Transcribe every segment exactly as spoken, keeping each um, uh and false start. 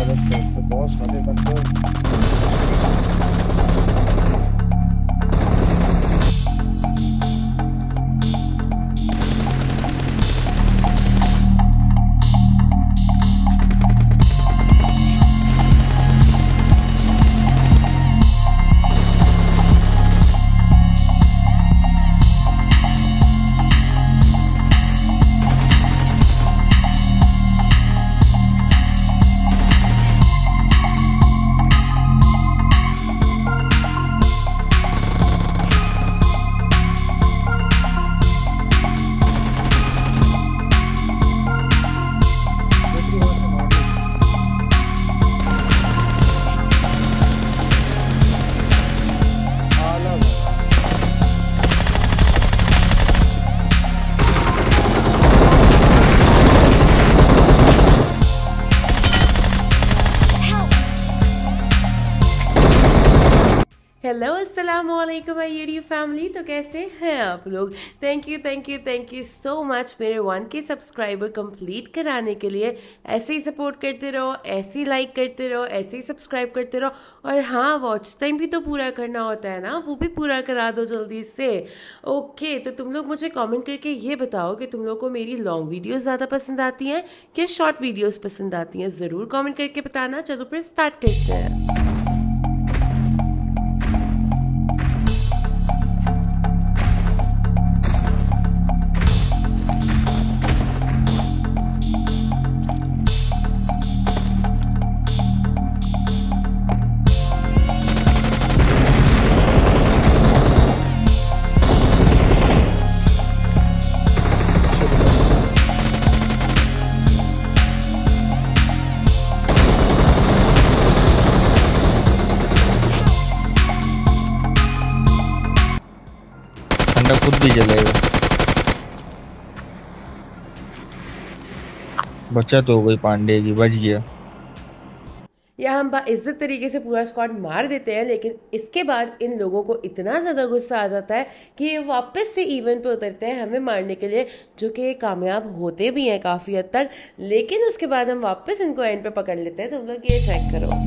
गलत है तो बॉस हमें मतलब हेलो अस्सलाम वालेकुम माय यूट्यूब फैमिली। तो कैसे हैं आप लोग? Thank you thank you thank you so much मेरे वन के सब्सक्राइबर कंप्लीट कराने के लिए। ऐसे ही सपोर्ट करते रहो, ऐसे ही लाइक करते रहो, ऐसे ही सब्सक्राइब करते रहो। और हाँ, वॉच टाइम भी तो पूरा करना होता है ना, वो भी पूरा करा दो जल्दी से। ओके, तो तुम लोग मुझे कॉमेंट करके ये बताओ कि तुम लोग को मेरी लॉन्ग वीडियोज़ ज़्यादा पसंद आती हैं या शॉर्ट वीडियोज़ पसंद आती हैं? ज़रूर कॉमेंट करके बताना। चलो फिर स्टार्ट करते हैं। खुद भी जलेगा। बचत हो गई पांडे की, बच गया। या हम बाइज्जत तरीके से पूरा स्क्वाड मार देते हैं, लेकिन इसके बाद इन लोगों को इतना ज़्यादा गुस्सा आ जाता है कि ये वापस से इवेंट पे उतरते हैं हमें मारने के लिए, जो कि कामयाब होते भी हैं काफ़ी हद तक। लेकिन उसके बाद हम वापस इनको एंड पे पकड़ लेते हैं। तुम लोग ये चेक करो।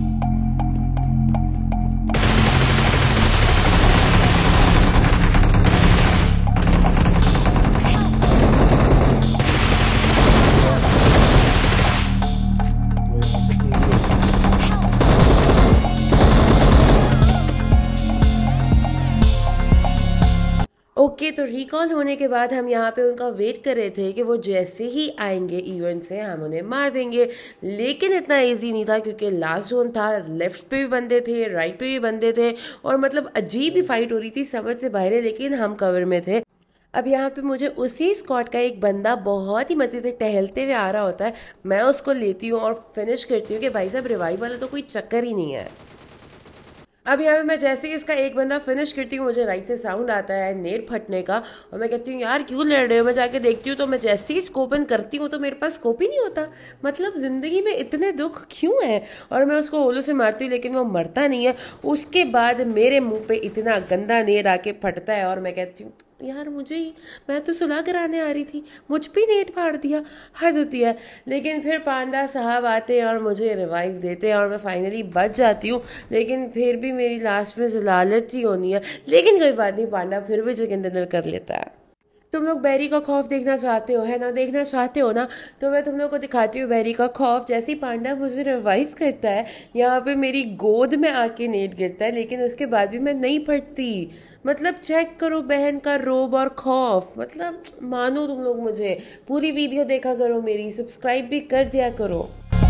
ओके okay, तो रिकॉल होने के बाद हम यहाँ पे उनका वेट कर रहे थे कि वो जैसे ही आएंगे इवेंट से हम उन्हें मार देंगे। लेकिन इतना इजी नहीं था, क्योंकि लास्ट जोन था, लेफ्ट पे भी बंदे थे, राइट पे भी बंदे थे, और मतलब अजीब ही फाइट हो रही थी, समझ से बाहर है। लेकिन हम कवर में थे। अब यहाँ पे मुझे उसी स्क्वाड का एक बंदा बहुत ही मजे से टहलते हुए आ रहा होता है। मैं उसको लेती हूँ और फिनिश करती हूँ कि भाई साहब रिवाइव वाला तो कोई चक्कर ही नहीं है। अब यहाँ पे मैं जैसे ही इसका एक बंदा फिनिश करती हूँ, मुझे राइट से साउंड आता है नेट फटने का, और मैं कहती हूँ यार क्यों लड़ रहे हो। मैं जाके देखती हूँ तो मैं जैसे ही स्कोपन करती हूँ तो मेरे पास स्कोप ही नहीं होता। मतलब ज़िंदगी में इतने दुख क्यों है। और मैं उसको ओलो से मारती हूँ लेकिन वो मरता नहीं है। उसके बाद मेरे मुँह पे इतना गंदा नेट आके फटता है और मैं कहती हूँ यार मुझे ही, मैं तो सुलह कराने आ रही थी, मुझ पे नेट फाड़ दिया, हद होती है। लेकिन फिर पांडा साहब आते हैं और मुझे रिवाइव देते हैं और मैं फाइनली बच जाती हूँ। लेकिन फिर भी मेरी लास्ट में जलालत ही होनी है। लेकिन कोई बात नहीं, पांडा फिर भी चिकन डिनर कर लेता है। तुम लोग बैरी का खौफ देखना चाहते हो है ना? देखना चाहते हो ना, तो मैं तुम लोग को दिखाती हूँ बैरी का खौफ। जैसे ही पांडा मुझे रिवाइव करता है, यहाँ पे मेरी गोद में आके नेट गिरता है, लेकिन उसके बाद भी मैं नहीं फटती। मतलब चेक करो बहन का रोब और खौफ। मतलब मानो तुम लोग मुझे। पूरी वीडियो देखा करो मेरी, सब्सक्राइब भी कर दिया करो।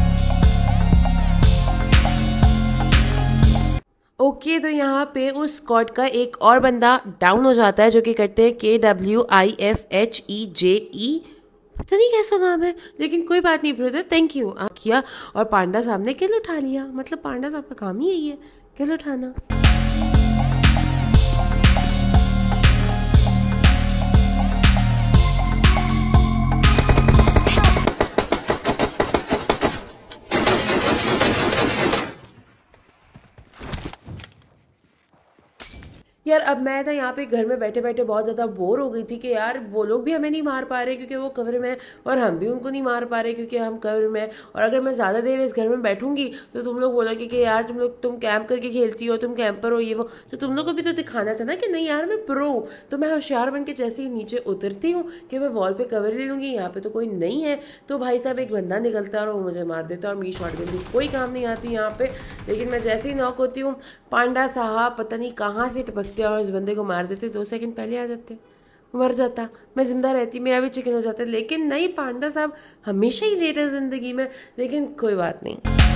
ओके okay, तो यहाँ पे उस स्क्वाड का एक और बंदा डाउन हो जाता है, जो कि करते हैं के W I F H E J E, पता नहीं कैसा नाम है, लेकिन कोई बात नहीं ब्रदर, थैंक यू आ किया। और पांडा साहब ने किल उठा लिया। मतलब पांडा साहब का काम ही यही है, किल उठाना। यार अब मैं ना यहाँ पे घर में बैठे बैठे बहुत ज़्यादा बोर हो गई थी कि यार वो लोग भी हमें नहीं मार पा रहे क्योंकि वो कवर में है, और हम भी उनको नहीं मार पा रहे क्योंकि हम कवर में है। और अगर मैं ज़्यादा देर इस घर में बैठूंगी तो तुम लोग बोलोगे कि यार तुम लोग तुम कैंप करके खेलती हो, तुम कैंपर हो, ये वो। तो तुम लोग को भी तो दिखाना था ना कि नहीं यार मैं प्रो हूँ। तो मैं होशियार बन के जैसे ही नीचे उतरती हूँ कि मैं वॉल पे कवर ले लूँगी, यहाँ पे तो कोई नहीं है, तो भाई साहब एक बंदा निकलता है और वो मुझे मार देता है। और मेरी शॉटगन भी कोई काम नहीं आती यहाँ पे। लेकिन मैं जैसे ही नॉक होती हूँ, पांडा साहब पता नहीं कहाँ से टपकते और इस बंदे को मार देते, दो सेकंड पहले आ जाते, मर जाता, मैं जिंदा रहती, मेरा भी चिकन हो जाता। लेकिन नहीं, पांडा साहब हमेशा ही लेट है जिंदगी में। लेकिन कोई बात नहीं।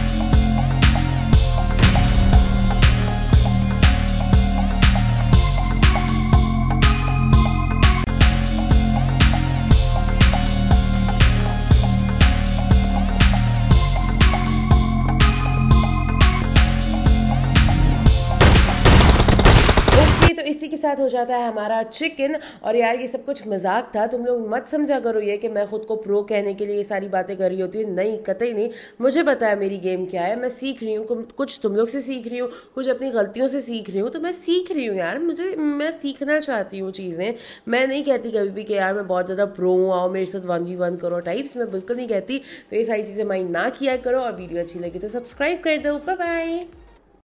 तो इसी के साथ हो जाता है हमारा चिकन। और यार ये सब कुछ मजाक था, तुम लोग मत समझा करो ये कि मैं खुद को प्रो कहने के लिए ये सारी बातें कर रही होती हूँ। नहीं, कतई नहीं। मुझे पता है मेरी गेम क्या है, मैं सीख रही हूँ, कुछ तुम लोग से सीख रही हूँ, कुछ अपनी गलतियों से सीख रही हूँ। तो मैं सीख रही हूँ यार, मुझे मैं सीखना चाहती हूँ चीज़ें। मैं नहीं कहती कभी भी कि यार मैं बहुत ज़्यादा प्रो हूँ, आओ मेरे साथ वन वी वन करो टाइप्स, मैं बिल्कुल नहीं कहती। तो ये सारी चीज़ें माइंड ना किया करो, और वीडियो अच्छी लगी तो सब्सक्राइब कर दो। Bye bye.